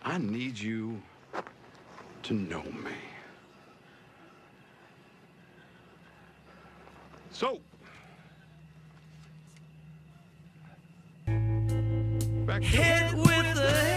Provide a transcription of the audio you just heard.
I need you to know me. So, back to Hit with the